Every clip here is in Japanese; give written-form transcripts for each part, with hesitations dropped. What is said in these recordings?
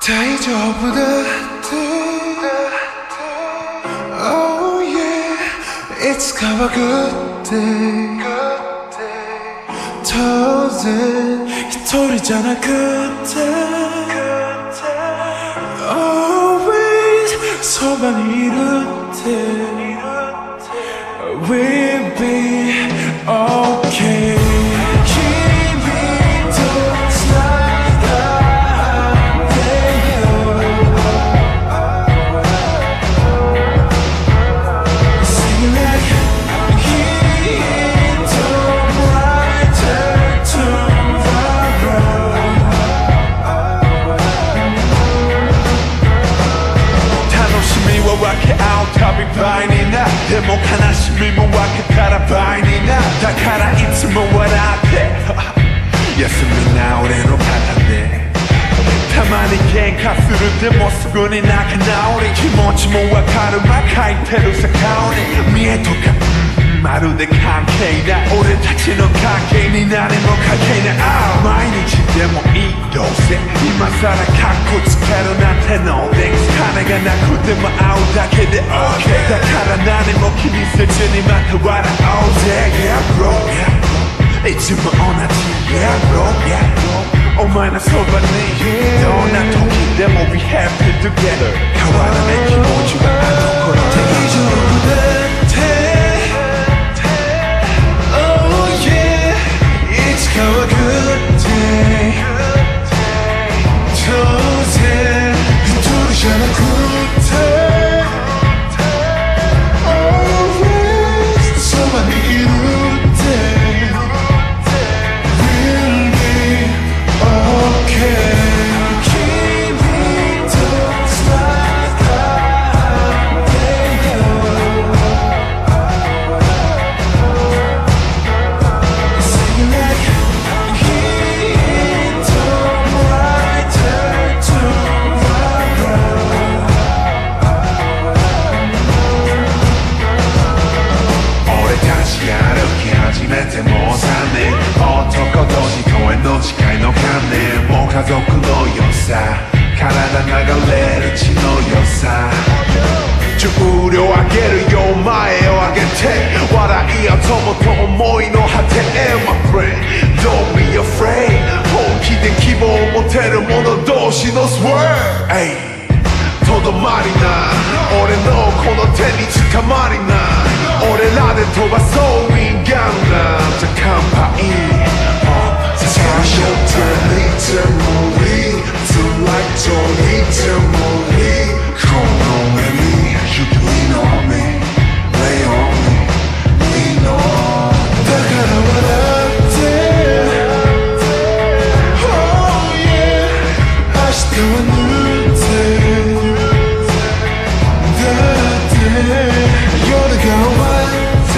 大丈夫だって Oh yeah いつかは Good day 当然一人じゃなくて Always そばにいるって We'll be okay倍になでも悲しみも分けたら倍になだからいつも笑って休みな俺の肩でたまに喧嘩するでもすぐに仲直り気持ちも分かるま書いてるさ顔に見えとかまるで関係ない俺たちの関係に何も関係ない毎日でもいいどうせ今さらカッコつけるなんてノーデンクス金がなくても会うだけで OK だから何も気にせずにまた笑おうぜ Yeah bro Yeah いつも同じ Yeah bro Yeah お前のそばにどんな時でも We happy together 変わらない気持ちはあの頃で大丈夫だっていつかは Good day 当然一人じゃなくて Always そばにいるって We'll be okay 君と繋がってよ Sing like始めてもう3年男同士公園の誓いの観念もう家族の良さ体流れる血の良さ重量上げるよ前を上げて笑いや友と思いの果て My friend Don't be afraid 本気で希望を持てる者同士の Swear とどまりな俺のこの手に捕まりな俺らで飛ばそうウィンガンなじゃ乾杯最初と見てもいい辛いと言ってもいいこの目に You lean on me Lay on me Lean on だから笑って Oh yeah 明日はNew day夜が終わって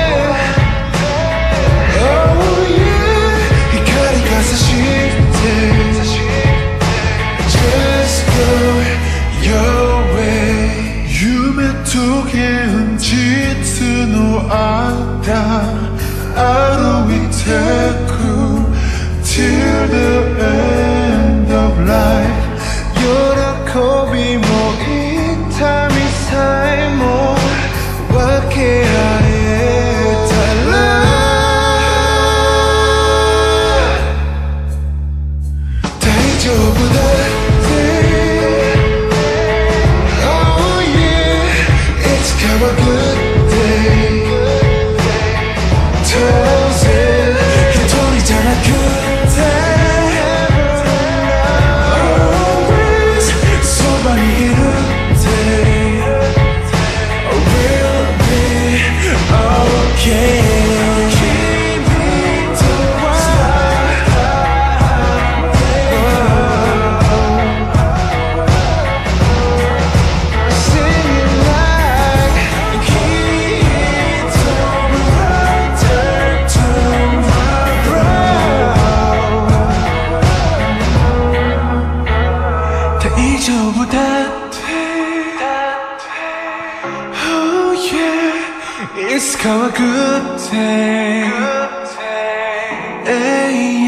Oh yeah 光が差して Just go your way 夢と現実の間歩いてく Till the end of life 喜びも痛みさえも分け合えたら大丈夫だって Oh yeah いつかは Good day 当然一人じゃなくて Always そばにいるって We'll be okay 君とは Singing like Keep on brighter tomorrow 大丈夫だって Oh yeah いつかは Good day